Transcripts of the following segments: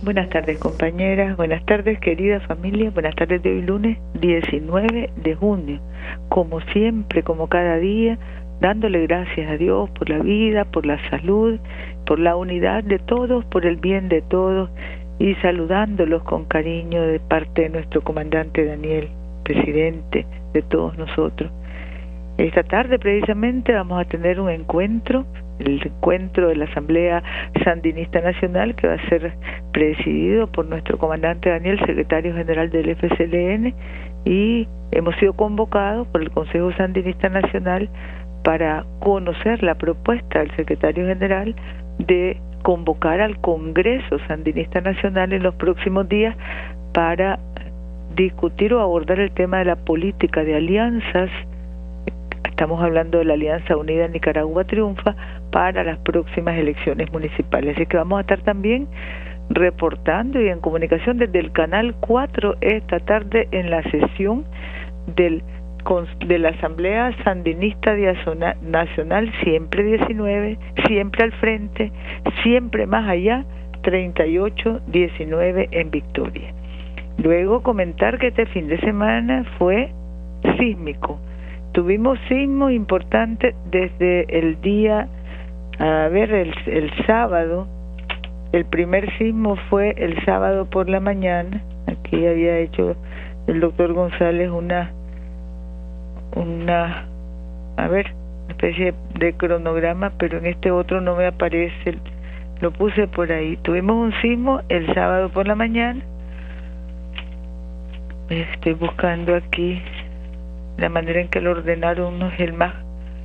Buenas tardes, compañeras, buenas tardes, querida familia, buenas tardes de hoy lunes 19 de junio. Como siempre, como cada día, dándole gracias a Dios por la vida, por la salud, por la unidad de todos, por el bien de todos, y saludándolos con cariño de parte de nuestro comandante Daniel, presidente de todos nosotros. Esta tarde precisamente vamos a tener un encuentro, el encuentro de la Asamblea Sandinista Nacional, que va a ser presidido por nuestro comandante Daniel, secretario general del FSLN, y hemos sido convocados por el Consejo Sandinista Nacional para conocer la propuesta del secretario general de convocar al Congreso Sandinista Nacional en los próximos días para discutir o abordar el tema de la política de alianzas. Estamos hablando de la Alianza Unida Nicaragua Triunfa para las próximas elecciones municipales. Así que vamos a estar también reportando y en comunicación desde el Canal 4 esta tarde en la sesión de la Asamblea Sandinista Nacional, siempre 19, siempre al frente, siempre más allá, 38-19 en Victoria. Luego comentar que este fin de semana fue sísmico. Tuvimos sismos importantes desde el día, el sábado. El primer sismo fue el sábado por la mañana. Aquí había hecho el doctor González una especie de cronograma, pero en este otro no me aparece, lo puse por ahí. Tuvimos un sismo el sábado por la mañana. Estoy buscando aquí la manera en que lo ordenaron, no es el más,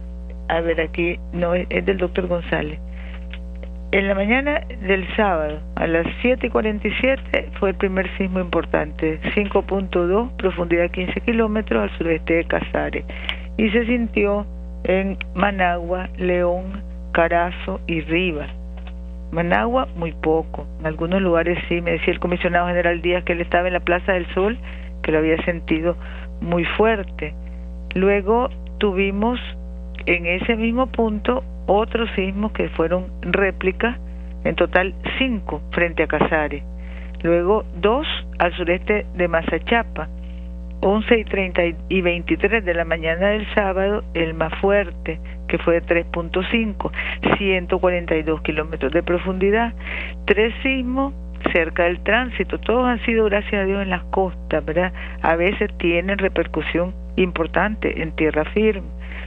aquí no es del doctor González. En la mañana del sábado a las 7:47 fue el primer sismo importante, 5.2, profundidad 15 kilómetros al sureste de Casares, y se sintió en Managua, León, Carazo y Rivas. Managua muy poco, en algunos lugares sí. Me decía el comisionado general Díaz que él estaba en la Plaza del Sol, que lo había sentido muy fuerte. Luego tuvimos en ese mismo punto otros sismos que fueron réplicas, en total 5 frente a Casares. Luego 2 al sureste de Mazachapa, 11:30 y 23 de la mañana del sábado, el más fuerte, que fue de 3.5, 142 kilómetros de profundidad. 3 sismos cerca del tránsito, todos han sido, gracias a Dios, en las costas, ¿verdad? A veces tienen repercusión importante en tierra firme.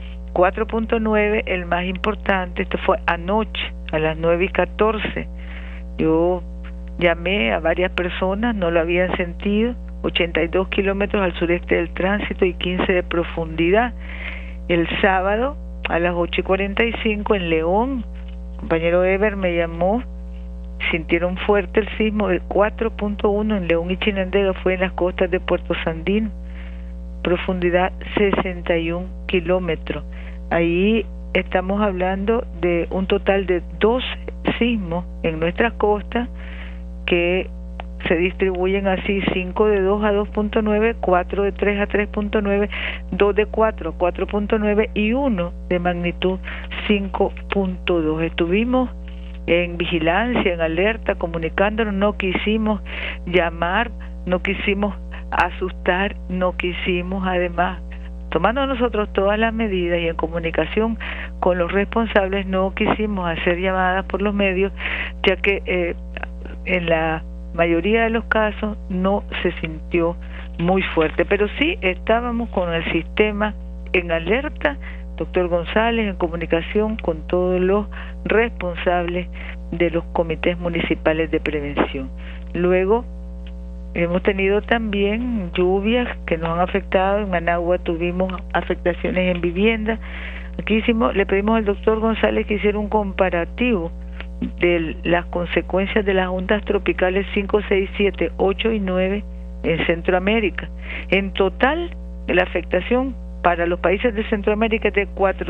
4.9, el más importante, esto fue anoche a las 9:14. Yo llamé a varias personas, no lo habían sentido. 82 kilómetros al sureste del tránsito y 15 de profundidad. El sábado a las 8:45 en León, el compañero Eber me llamó, sintieron fuerte el sismo de 4.1 en León y Chinandega, fue en las costas de Puerto Sandino, profundidad 61 kilómetros. Ahí estamos hablando de un total de 12 sismos en nuestras costas que se distribuyen así: 5 de 2 a 2.9, 4 de 3 a 3.9, 2 de 4 a 4.9 y 1 de magnitud 5.2. Estuvimos en vigilancia, en alerta, comunicándonos, no quisimos llamar, no quisimos asustar, no quisimos, además, tomando nosotros todas las medidas y en comunicación con los responsables, no quisimos hacer llamadas por los medios, ya que en la mayoría de los casos no se sintió muy fuerte, pero sí estábamos con el sistema en alerta, doctor González, en comunicación con todos los responsables de los comités municipales de prevención. Luego hemos tenido también lluvias que nos han afectado. En Managua tuvimos afectaciones en vivienda. Aquí le pedimos al doctor González que hiciera un comparativo de las consecuencias de las ondas tropicales 5, 6, 7, 8 y 9 en Centroamérica. En total, la afectación para los países de Centroamérica es de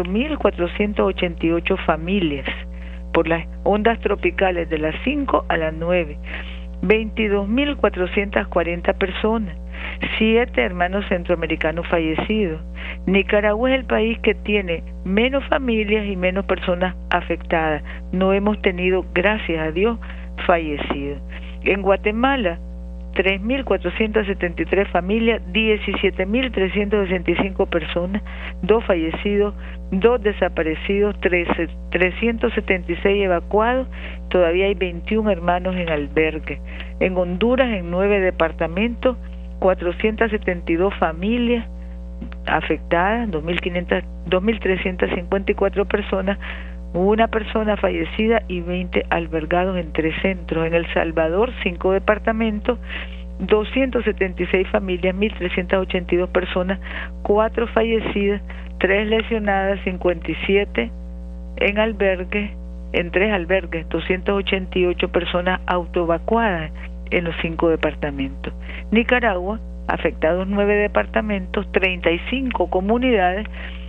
4.488 familias por las ondas tropicales de las 5 a las 9, 22.440 personas, 7 hermanos centroamericanos fallecidos. Nicaragua es el país que tiene menos familias y menos personas afectadas. No hemos tenido, gracias a Dios, fallecidos. En Guatemala, 3.473 familias, 17.365 personas, 2 fallecidos, 2 desaparecidos, 376 evacuados, todavía hay 21 hermanos en albergue. En Honduras, en 9 departamentos, 472 familias afectadas, 2.354 personas, 1 persona fallecida y 20 albergados en 3 centros. En El Salvador, 5 departamentos, 276 familias, 1.382 personas, 4 fallecidas, 3 lesionadas, 57 en albergue, en 3 albergues, 288 personas autoevacuadas en los 5 departamentos. Nicaragua, afectados 9 departamentos, 35 comunidades,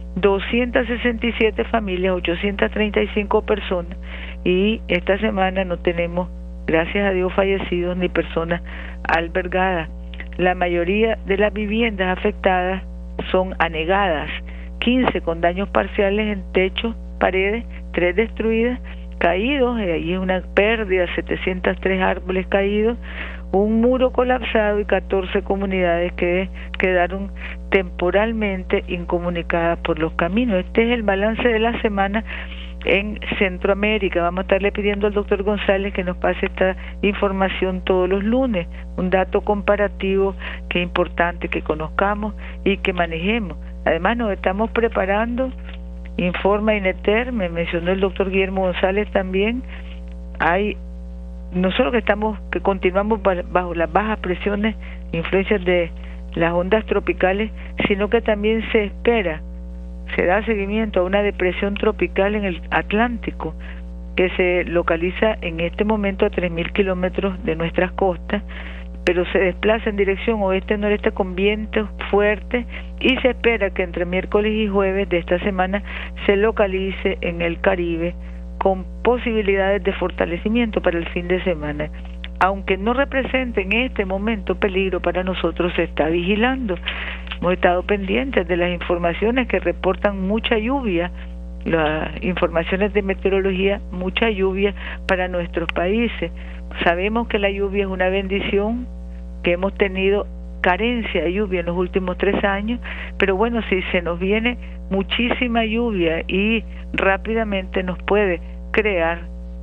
267 familias, 835 personas, y esta semana no tenemos, gracias a Dios, fallecidos ni personas albergadas. La mayoría de las viviendas afectadas son anegadas, 15 con daños parciales en techo, paredes, 3 destruidas, caídos, ahí es una pérdida, 703 árboles caídos, un muro colapsado y 14 comunidades que quedaron temporalmente incomunicadas por los caminos. Este es el balance de la semana en Centroamérica. Vamos a estarle pidiendo al doctor González que nos pase esta información todos los lunes, un dato comparativo que es importante que conozcamos y que manejemos. Además nos estamos preparando, informa INETER, me mencionó el doctor Guillermo González también, hay no solo que continuamos bajo las bajas presiones, influencias de las ondas tropicales, sino que también se da seguimiento a una depresión tropical en el Atlántico, que se localiza en este momento a 3.000 kilómetros de nuestras costas, pero se desplaza en dirección oeste-noreste con vientos fuertes, y se espera que entre miércoles y jueves de esta semana se localice en el Caribe, con posibilidades de fortalecimiento para el fin de semana. Aunque no represente en este momento peligro para nosotros, se está vigilando. Hemos estado pendientes de las informaciones que reportan mucha lluvia, las informaciones de meteorología, mucha lluvia para nuestros países. Sabemos que la lluvia es una bendición, que hemos tenido carencia de lluvia en los últimos 3 años, pero bueno, si se nos viene muchísima lluvia y rápidamente nos puede crear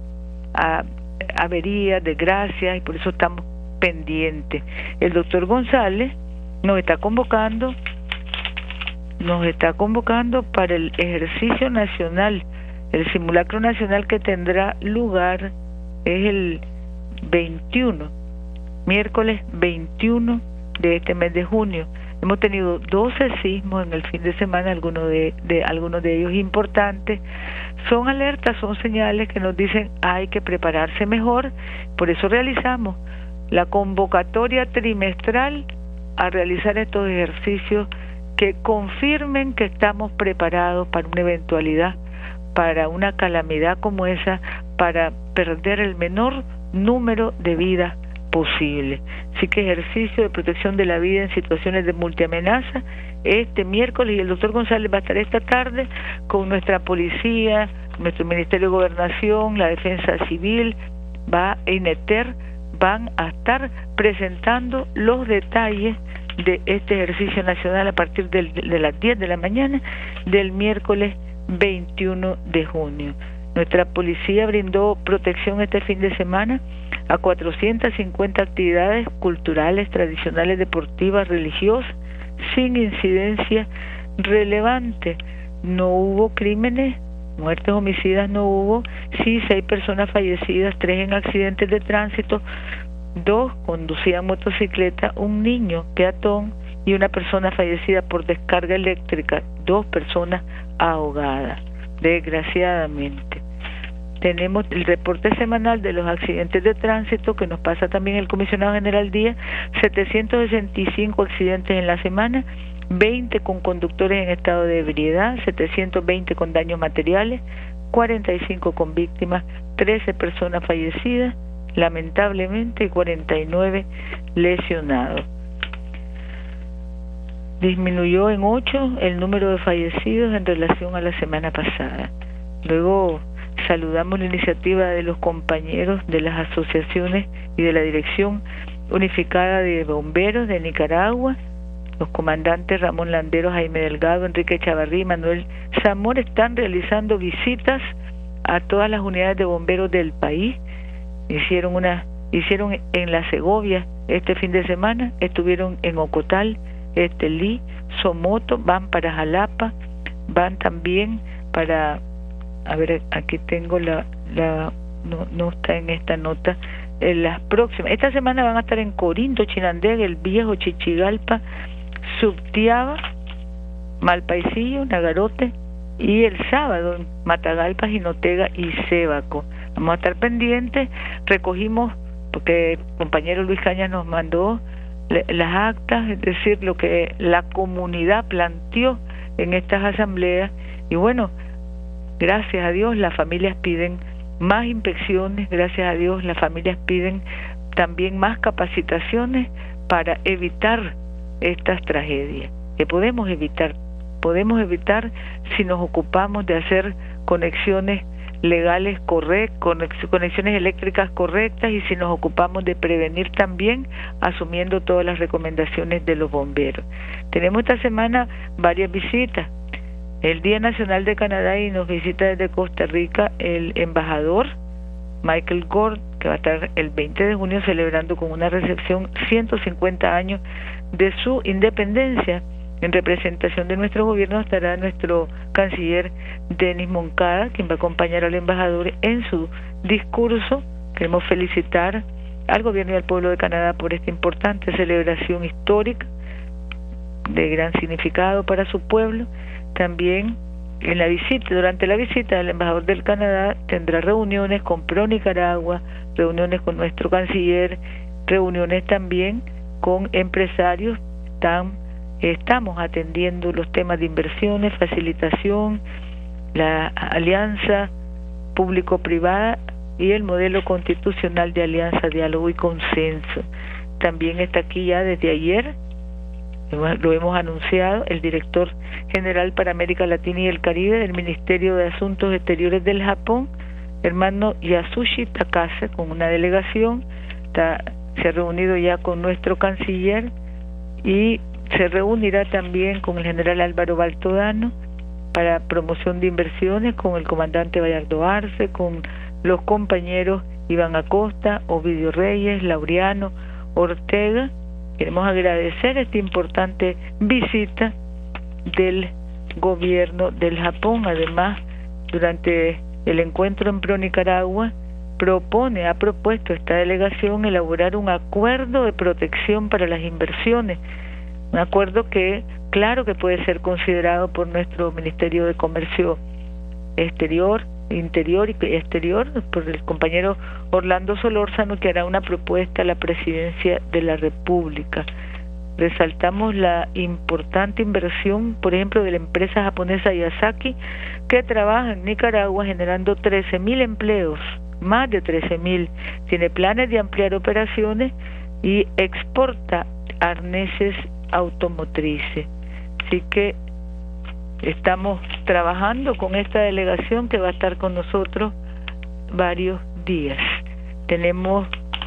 averías, desgracias, y por eso estamos pendientes. El doctor González nos está convocando para el ejercicio nacional, el simulacro nacional que tendrá lugar es el 21, miércoles 21 de este mes de junio. Hemos tenido 12 sismos en el fin de semana, algunos de ellos importantes. Son alertas, son señales que nos dicen hay que prepararse mejor. Por eso realizamos la convocatoria trimestral a realizar estos ejercicios que confirmen que estamos preparados para una eventualidad, para una calamidad como esa, para perder el menor número de vidas posible. Así que ejercicio de protección de la vida en situaciones de multiamenaza este miércoles, y el doctor González va a estar esta tarde con nuestra policía, nuestro Ministerio de Gobernación, la Defensa Civil, INETER, van a estar presentando los detalles de este ejercicio nacional a partir de las 10 de la mañana del miércoles 21 de junio. Nuestra policía brindó protección este fin de semana a 450 actividades culturales, tradicionales, deportivas, religiosas, sin incidencia relevante. No hubo crímenes, muertes, homicidas no hubo, sí 6 personas fallecidas, 3 en accidentes de tránsito, 2 conducían motocicleta, un niño peatón y una persona fallecida por descarga eléctrica, 2 personas ahogadas, desgraciadamente. Tenemos el reporte semanal de los accidentes de tránsito que nos pasa también el comisionado general Díaz, 765 accidentes en la semana, 20 con conductores en estado de ebriedad, 720 con daños materiales, 45 con víctimas, 13 personas fallecidas, lamentablemente, y 49 lesionados. Disminuyó en 8 el número de fallecidos en relación a la semana pasada. Luego saludamos la iniciativa de los compañeros de las asociaciones y de la Dirección Unificada de Bomberos de Nicaragua. Los comandantes Ramón Landero, Jaime Delgado, Enrique Chavarrí y Manuel Zamora están realizando visitas a todas las unidades de bomberos del país. Hicieron en La Segovia este fin de semana, estuvieron en Ocotal, Estelí, Somoto, van para Jalapa, van también para, a ver, aquí tengo no está en esta nota, en las próximas, esta semana van a estar en Corinto, Chinandega, El Viejo, Chichigalpa, Subtiaba, Malpaisillo, Nagarote, y el sábado en Matagalpa, Jinotega y Sébaco. Vamos a estar pendientes. Recogimos, porque el compañero Luis Cañas nos mandó las actas, es decir, lo que la comunidad planteó en estas asambleas, y bueno, gracias a Dios las familias piden más inspecciones, gracias a Dios las familias piden también más capacitaciones para evitar estas tragedias, que podemos evitar si nos ocupamos de hacer conexiones legales conexiones eléctricas correctas, y si nos ocupamos de prevenir también asumiendo todas las recomendaciones de los bomberos. Tenemos esta semana varias visitas. El Día Nacional de Canadá, y nos visita desde Costa Rica el embajador Michael Gord, que va a estar el 20 de junio celebrando con una recepción 150 años de su independencia. En representación de nuestro gobierno estará nuestro canciller Denis Moncada, quien va a acompañar al embajador en su discurso. Queremos felicitar al gobierno y al pueblo de Canadá por esta importante celebración histórica de gran significado para su pueblo. También durante la visita, el embajador del Canadá tendrá reuniones con Pro Nicaragua, reuniones con nuestro canciller, reuniones también con empresarios. Estamos atendiendo los temas de inversiones, facilitación, la alianza público-privada y el modelo constitucional de alianza, diálogo y consenso. También está aquí ya desde ayer, lo hemos anunciado, el director general para América Latina y el Caribe del Ministerio de Asuntos Exteriores del Japón, hermano Yasushi Takase, con una delegación. Se ha reunido ya con nuestro canciller y se reunirá también con el general Álvaro Baltodano para promoción de inversiones, con el comandante Bayardo Arce, con los compañeros Iván Acosta, Ovidio Reyes, Laureano Ortega. Queremos agradecer esta importante visita del gobierno del Japón. Además, durante el encuentro en Pro Nicaragua, ha propuesto esta delegación elaborar un acuerdo de protección para las inversiones, un acuerdo que, claro, que puede ser considerado por nuestro Ministerio de Comercio Interior y Exterior, por el compañero Orlando Solórzano, que hará una propuesta a la Presidencia de la República. Resaltamos la importante inversión, por ejemplo, de la empresa japonesa Yasaki, que trabaja en Nicaragua generando 13.000 empleos, más de 13.000. Tiene planes de ampliar operaciones y exporta arneses automotrices. Así que estamos trabajando con esta delegación que va a estar con nosotros varios días. Tenemos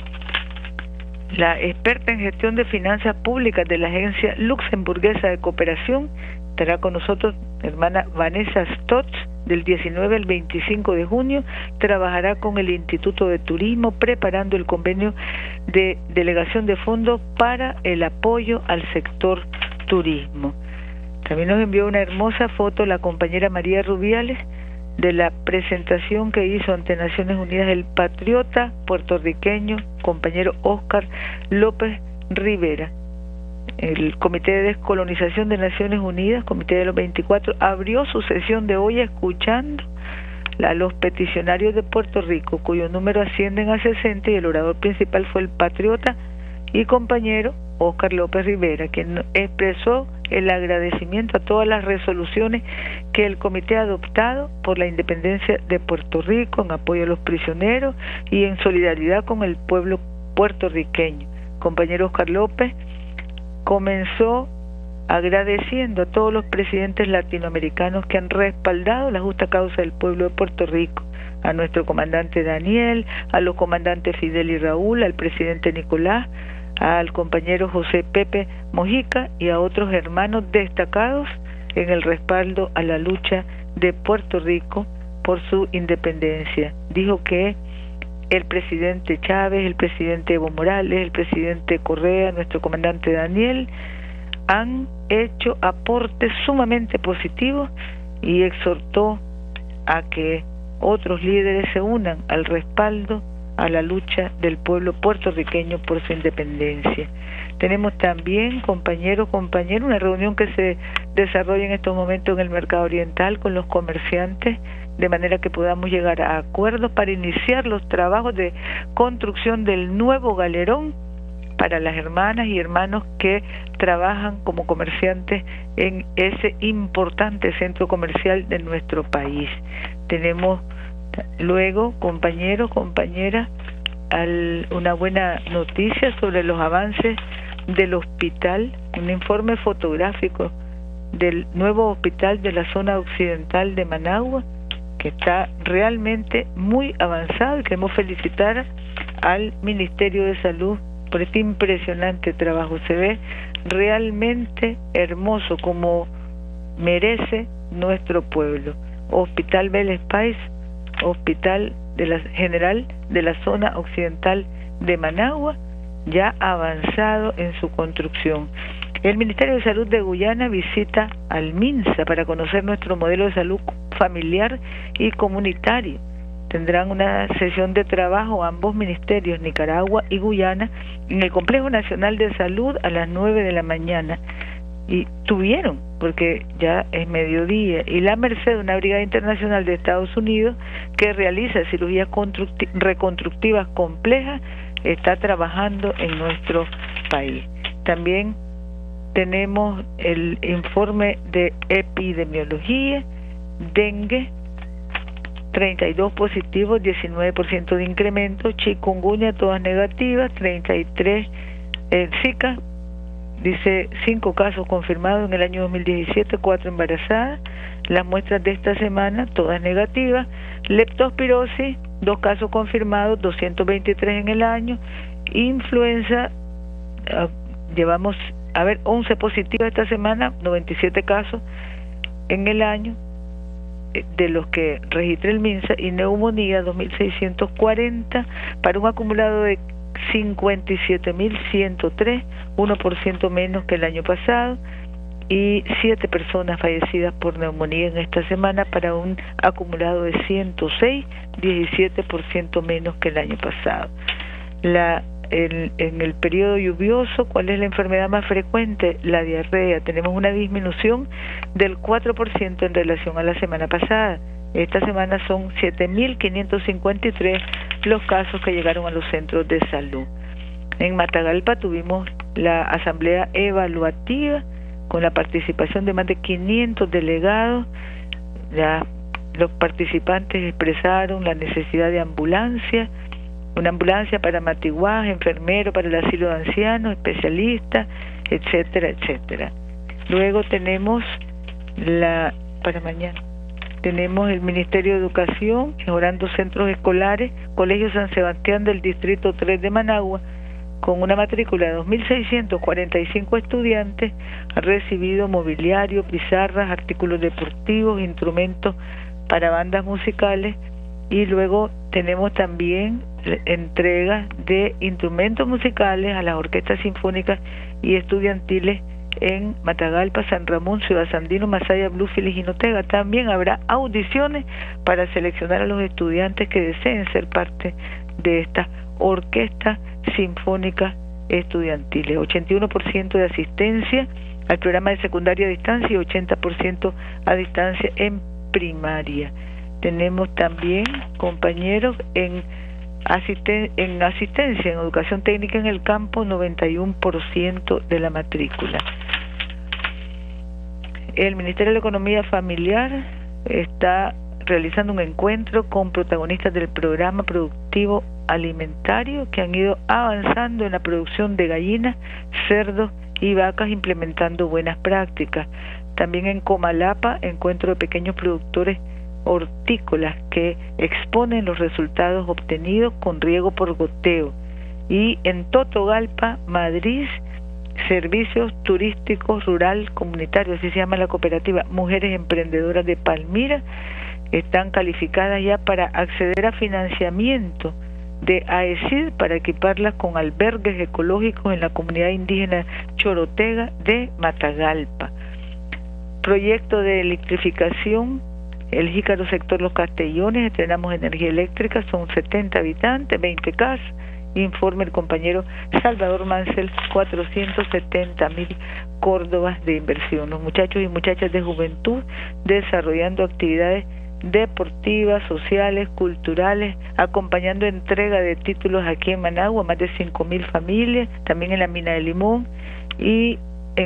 la experta en gestión de finanzas públicas de la Agencia Luxemburguesa de Cooperación. Estará con nosotros hermana Vanessa Stotz, del 19 al 25 de junio. Trabajará con el Instituto de Turismo preparando el convenio de delegación de fondos para el apoyo al sector turismo. También nos envió una hermosa foto la compañera María Rubiales de la presentación que hizo ante Naciones Unidas el patriota puertorriqueño compañero Óscar López Rivera. El Comité de Descolonización de Naciones Unidas, Comité de los 24, abrió su sesión de hoy escuchando a los peticionarios de Puerto Rico, cuyo número ascienden a 60, y el orador principal fue el patriota y compañero Óscar López Rivera, quien expresó el agradecimiento a todas las resoluciones que el comité ha adoptado por la independencia de Puerto Rico, en apoyo a los prisioneros y en solidaridad con el pueblo puertorriqueño. Compañero Óscar López comenzó agradeciendo a todos los presidentes latinoamericanos que han respaldado la justa causa del pueblo de Puerto Rico, a nuestro comandante Daniel, a los comandantes Fidel y Raúl, al presidente Nicolás, al compañero José Pepe Mojica y a otros hermanos destacados en el respaldo a la lucha de Puerto Rico por su independencia. Dijo que el presidente Chávez, el presidente Evo Morales, el presidente Correa, nuestro comandante Daniel, han hecho aportes sumamente positivos y exhortó a que otros líderes se unan al respaldo a la lucha del pueblo puertorriqueño por su independencia. Tenemos también, compañeros, una reunión que se desarrolla en estos momentos en el Mercado Oriental con los comerciantes, de manera que podamos llegar a acuerdos para iniciar los trabajos de construcción del nuevo galerón para las hermanas y hermanos que trabajan como comerciantes en ese importante centro comercial de nuestro país. Tenemos luego, compañeros, compañeras, una buena noticia sobre los avances del hospital, un informe fotográfico del nuevo hospital de la zona occidental de Managua, que está realmente muy avanzado, y queremos felicitar al Ministerio de Salud por este impresionante trabajo. Se ve realmente hermoso, como merece nuestro pueblo. Hospital Vélez Páez, Hospital de la General de la zona occidental de Managua, ya avanzado en su construcción. El Ministerio de Salud de Guyana visita al MINSA para conocer nuestro modelo de salud familiar y comunitario. Tendrán una sesión de trabajo ambos ministerios, Nicaragua y Guyana, en el Complejo Nacional de Salud a las 9 de la mañana. Y tuvieron, porque ya es mediodía, y la merced de una brigada internacional de Estados Unidos que realiza cirugías reconstructivas complejas, está trabajando en nuestro país. También tenemos el informe de epidemiología, dengue, 32 positivos, 19% de incremento, chikungunya todas negativas, 33, Zika, dice 5 casos confirmados en el año 2017, 4 embarazadas, las muestras de esta semana todas negativas, leptospirosis, 2 casos confirmados, 223 en el año, influenza, llevamos 11 positivos esta semana, 97 casos en el año, de los que registra el MINSA, y neumonía 2.640 para un acumulado de 57.103, 1% menos que el año pasado, y 7 personas fallecidas por neumonía en esta semana para un acumulado de 106, 17% menos que el año pasado. En el periodo lluvioso, ¿cuál es la enfermedad más frecuente? La diarrea. Tenemos una disminución del 4% en relación a la semana pasada. Esta semana son 7.553 los casos que llegaron a los centros de salud. En Matagalpa tuvimos la asamblea evaluativa con la participación de más de 500 delegados. Los participantes expresaron la necesidad de ambulancia, una ambulancia para Matiguá, enfermero para el asilo de ancianos, especialistas, etcétera, etcétera. Luego tenemos para mañana tenemos el Ministerio de Educación mejorando centros escolares, Colegio San Sebastián del Distrito 3 de Managua, con una matrícula de 2.645 estudiantes, ha recibido mobiliario, pizarras, artículos deportivos, instrumentos para bandas musicales, y luego tenemos también entrega de instrumentos musicales a las orquestas sinfónicas y estudiantiles en Matagalpa, San Ramón, Ciudad Sandino, Masaya, Bluefield y Jinotega. También habrá audiciones para seleccionar a los estudiantes que deseen ser parte de esta orquesta sinfónica estudiantiles. 81% de asistencia al programa de secundaria a distancia y 80% a distancia en primaria. Tenemos también, compañeros, en asistencia, en educación técnica en el campo, 91% de la matrícula. El Ministerio de la Economía Familiar está realizando un encuentro con protagonistas del programa productivo alimentario que han ido avanzando en la producción de gallinas, cerdos y vacas, implementando buenas prácticas. También en Comalapa, encuentro de pequeños productores hortícolas que exponen los resultados obtenidos con riego por goteo. Y en Totogalpa, Madrid, Servicios Turísticos Rural Comunitario, así se llama la cooperativa, Mujeres Emprendedoras de Palmira, están calificadas ya para acceder a financiamiento de AECID para equiparlas con albergues ecológicos en la comunidad indígena Chorotega de Matagalpa. Proyecto de electrificación, el Jícaro sector Los Castellones, estrenamos energía eléctrica, son 70 habitantes, 20 casas. Informe el compañero Salvador Mansell, 470.000 córdobas de inversión. Los muchachos y muchachas de juventud desarrollando actividades deportivas, sociales, culturales, acompañando entrega de títulos aquí en Managua, más de 5.000 familias, también en la mina de Limón y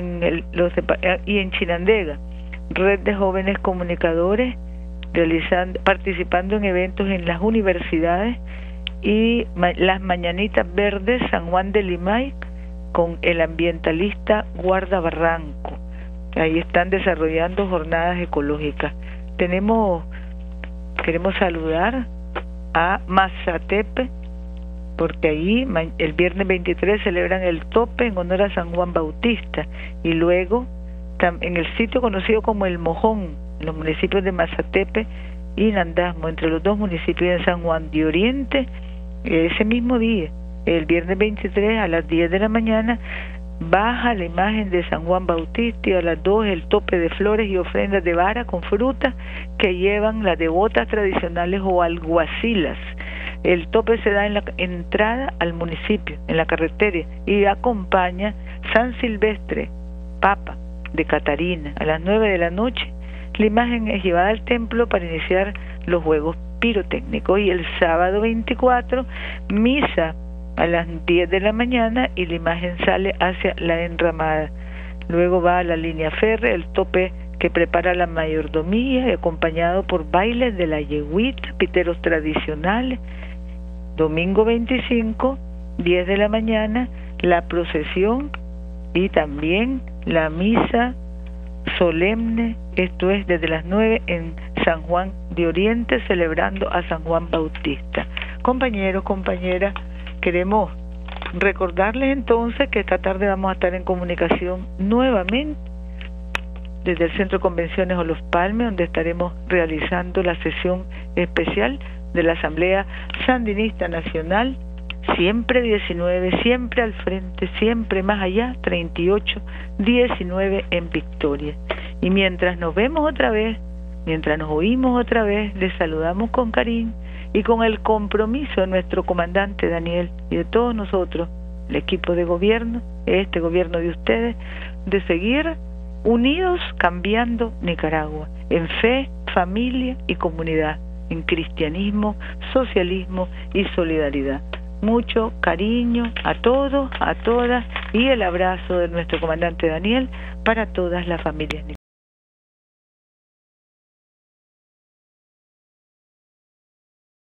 en Chinandega. Red de jóvenes comunicadores participando en eventos en las universidades y las Mañanitas Verdes San Juan de Limay con el ambientalista Guarda Barranco. Ahí están desarrollando jornadas ecológicas. Queremos saludar a Mazatepe, porque ahí el viernes 23 celebran el tope en honor a San Juan Bautista, y luego en el sitio conocido como El Mojón, en los municipios de Mazatepe y Nandasmo, entre los dos municipios de San Juan de Oriente, ese mismo día, el viernes 23 a las 10 de la mañana, baja la imagen de San Juan Bautista, y a las 2 el tope de flores y ofrendas de vara con fruta que llevan las devotas tradicionales o alguacilas. El tope se da en la entrada al municipio, en la carretera, y acompaña San Silvestre, Papa de Catarina. A las 9 de la noche la imagen es llevada al templo para iniciar los juegos pirotécnicos, y el sábado 24 misa a las 10 de la mañana y la imagen sale hacia la enramada. Luego va a la línea férrea, el tope que prepara la mayordomía, acompañado por bailes de la yegüita, piteros tradicionales. Domingo 25, 10 de la mañana, la procesión y también la misa solemne, esto es desde las 9 en San Juan de Oriente, celebrando a San Juan Bautista. Compañeros, compañeras, queremos recordarles entonces que esta tarde vamos a estar en comunicación nuevamente desde el Centro de Convenciones Los Palmes, donde estaremos realizando la sesión especial de la Asamblea Sandinista Nacional, siempre 19, siempre al frente, siempre más allá, 38-19 en Victoria. Y mientras nos vemos otra vez, mientras nos oímos otra vez, les saludamos con cariño y con el compromiso de nuestro comandante Daniel y de todos nosotros, el equipo de gobierno, este gobierno de ustedes, de seguir unidos cambiando Nicaragua, en fe, familia y comunidad, en cristianismo, socialismo y solidaridad. Mucho cariño a todos, a todas, y el abrazo de nuestro comandante Daniel para todas las familias nicaragüenses.